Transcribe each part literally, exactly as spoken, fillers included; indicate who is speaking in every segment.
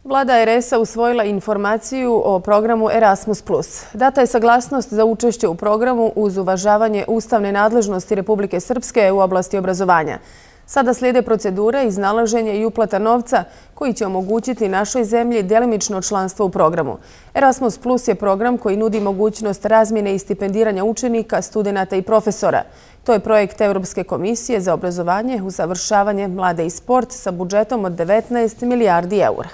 Speaker 1: Vlada er es a usvojila informaciju o programu Erasmus plus. Data je saglasnost za učešće u programu uz uvažavanje ustavne nadležnosti Republike Srpske u oblasti obrazovanja. Sada slijede procedure, iznalaženje i uplata novca koji će omogućiti našoj zemlji delimično članstvo u programu. Erasmus plus je program koji nudi mogućnost razmjene i stipendiranja učenika, studenata i profesora. To je projekt Europske komisije za obrazovanje, usavršavanje, mlade i sport sa budžetom od devetnaest milijardi eura.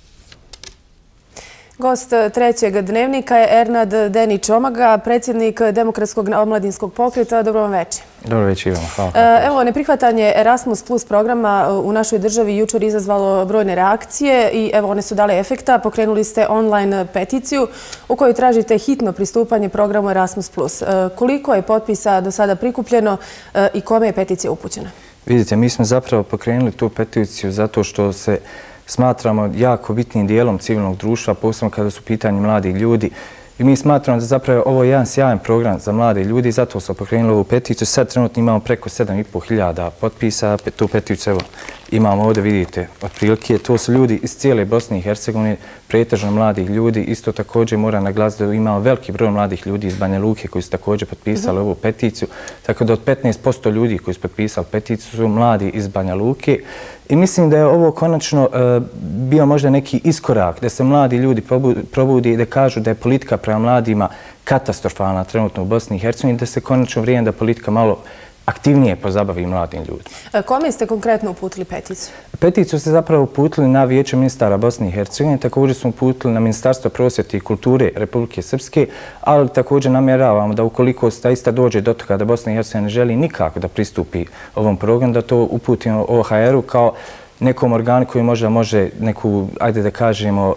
Speaker 1: Gost trećeg dnevnika je Ernad Denić-Omaga, predsjednik Demokratskog omladinskog pokreta. Dobro vam večer.
Speaker 2: Dobro večer, Ivana. Hvala.
Speaker 1: Evo, neprihvatanje Erasmus plus programa u našoj državi jučer izazvalo brojne reakcije i evo one su dale efekta. Pokrenuli ste online peticiju u kojoj tražite hitno pristupanje programu Erasmus plus. Koliko je potpisa do sada prikupljeno i kome je peticija upućena?
Speaker 2: Vidite, mi smo zapravo pokrenuli tu peticiju zato što se smatramo jako bitnim dijelom civilnog društva, posebno kada su u pitanju mladi ljudi. I mi smatramo da zapravo ovo je jedan sjajan program za mlade ljudi, zato smo pokrenuli ovu peticiju. Sad trenutno imamo preko sedam i pol hiljada potpisa. Tu peticiju evo, imamo ovdje, vidite, otprilike. To su ljudi iz cijele Bosne i Hercegovine, pretežno mladih ljudi. Isto također moram naglasiti da imamo veliki broj mladih ljudi iz Banja Luke koji su također potpisali ovu peticiju. Tako da od petnaest posto ljudi koji su potpisali peticiju su mladi iz Banja Luke. I mislim da je ovo konačno bio možda neki iskorak, da se mladi ljudi probudi i da kažu da je politika prema mladima katastrofalna trenutno u Bosni i Hercegovini, da se konačno vrijeme da politika malo aktivnije pozabavi mladim ljudima.
Speaker 1: Kome ste konkretno uputili peticiju?
Speaker 2: Peticiju ste zapravo uputili na Vijeće ministara Bosne i Hercegovine, također smo uputili na Ministarstvo prosvjete i kulture Republike Srpske, ali također namjeravamo da ukoliko zaista dođe do toga da Bosna i Hercegovina ne želi nikako da pristupi ovom programu, da to uputimo o ha er u kao nekom organu koji možda može neku, ajde da kažemo,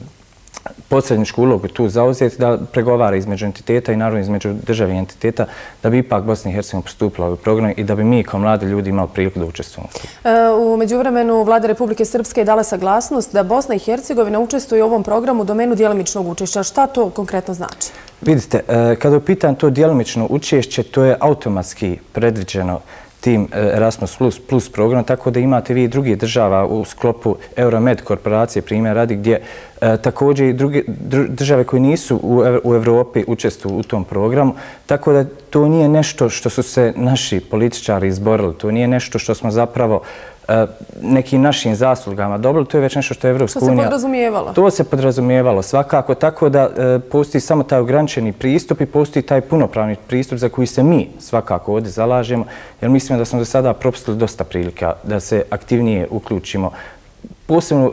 Speaker 2: posredničku ulogu tu zauzeti, da pregovara između entiteta i naravno između države i entiteta, da bi ipak Bosna i Hercegovina pristupila ovaj program i da bi mi kao mladi ljudi imali priliku da učestvujemo.
Speaker 1: U međuvremenu Vlada Republike Srpske je dala saglasnost da Bosna i Hercegovina učestvuje u ovom programu u domenu djelomičnog učešća. Šta to konkretno znači?
Speaker 2: Vidite, kada je pitan to djelomično učešće, to je automatski predviđeno tim Erasmus plus program, tako da imate vi i drugih država u sklopu Euromed korporacije, primjer radi, gdje također i druge države koje nisu u Evropi učestvuju u tom programu, tako da to nije nešto što su se naši političari izborili, to nije nešto što smo zapravo nekim našim zaslugama dobili, to je već nešto što je Evropska unija...
Speaker 1: To se podrazumijevalo?
Speaker 2: To se podrazumijevalo svakako, tako da postoji samo taj ograničeni pristup i postoji taj punopravni pristup za koji se mi svakako ovdje zalažemo, jer mislimo da smo do sada propustili dosta prilika da se aktivnije uključimo posebno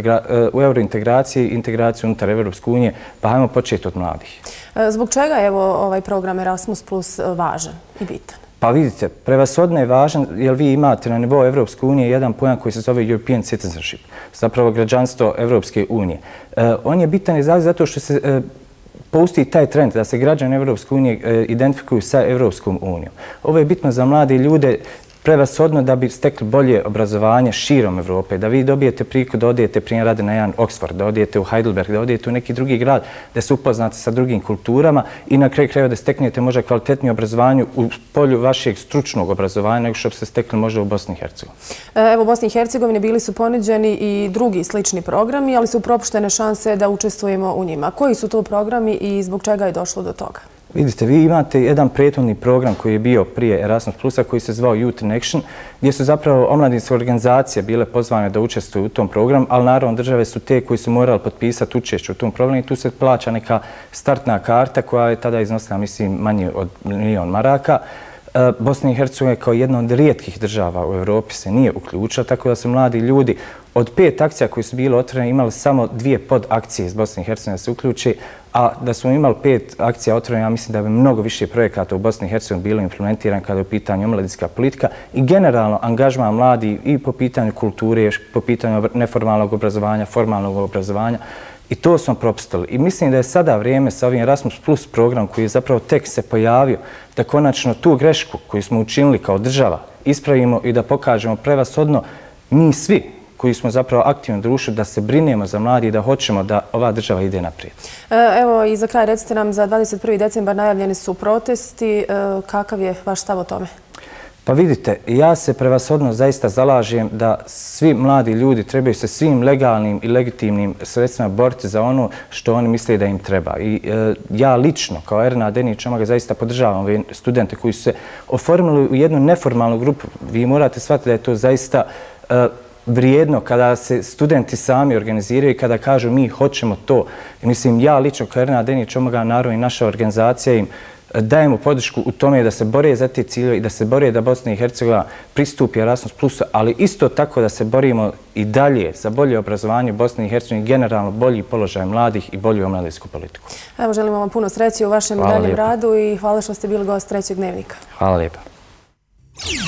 Speaker 2: u eurointegraciji i integraciju unutar Evropske unije, pa hajmo početi od mladih.
Speaker 1: Zbog čega je ovaj program Erasmus plus važan i bitan?
Speaker 2: Pa vidite, prevashodno je važan jer vi imate na nivou Evropske unije jedan pojam koji se zove European citizenship, zapravo građanstvo Evropske unije. On je bitan i zato što se postoji taj trend da se građani Evropske unije identifikuju sa Evropskom unijom. Ovo je bitno za mlade ljude prevashodno da bi stekli bolje obrazovanje širom Evrope, da vi dobijete priliku da odijete primjer radi na jedan Oxford, da odijete u Heidelberg, da odijete u neki drugi grad, da se upoznate sa drugim kulturama i na kraju krajeva da steknete možda kvalitetnije obrazovanje u polju vašeg stručnog obrazovanja nego što ste stekli možda u Bosni i Hercegovini.
Speaker 1: Evo, u Bosni i Hercegovini bili su ponuđeni i drugi slični programi, ali su propuštene šanse da učestvujemo u njima. Koji su to programi i zbog čega je došlo do toga?
Speaker 2: Vidite, vi imate jedan prethodni program koji je bio prije Erasmus plusa koji se zvao Youth in Action, gdje su zapravo omladinske organizacije bile pozvane da učestvuju u tom programu, ali naravno države su te koji su morali potpisati učešće u tom programu i tu se plaća neka startna karta koja je tada iznosila, mislim, manje od milion maraka. Bosna i Hercegovina kao jedna od rijetkih država u Evropi se nije uključila, tako da su mladi ljudi od pet akcija koje su bile otvorene imali samo dvije podakcije iz Bosne i Hercegovine da se uključi, a da smo imali pet akcija otvorene, ja mislim da bi mnogo više projekata u Bosni i Hercegovini bilo implementiran kada je u pitanju omladinska politika i generalno angažman mladi i po pitanju kulture, po pitanju neformalnog obrazovanja, formalnog obrazovanja. I to smo propustili. I mislim da je sada vrijeme sa ovim Erasmus plus program koji je zapravo tek se pojavio da konačno tu grešku koju smo učinili kao država ispravimo i da pokažemo prevashodno mi svi koji smo zapravo aktivno društvo da se brinemo za mladi i da hoćemo da ova država ide naprijed.
Speaker 1: Evo i za kraj recite nam, za dvadeset prvi decembar najavljeni su protesti. Kakav je vaš stav o tome?
Speaker 2: Pa vidite, ja se prevashodno zaista zalažem da svi mladi ljudi trebaju se svim legalnim i legitimnim sredstvima boriti za ono što oni misle da im treba. I e, ja lično, kao Erna Denić-Čomaga, zaista podržavam ove studente koji su se oformili u jednu neformalnu grupu. Vi morate shvatiti da je to zaista e, vrijedno kada se studenti sami organiziraju i kada kažu mi hoćemo to. I mislim, ja lično kao Erna Denić-Čomaga, naravno i naša organizacija im dajemo podršku u tome da se bore za te ciljeve i da se bore da Bosna i Hercegovina pristupi Erasmus plusu, ali isto tako da se borimo i dalje za bolje obrazovanje Bosne i Hercegovine, generalno bolji položaj mladih i bolju omladinsku politiku.
Speaker 1: Evo, želimo vam puno sreće u vašem daljem radu i hvala što ste bili gost Trećeg dnevnika.
Speaker 2: Hvala lijepa.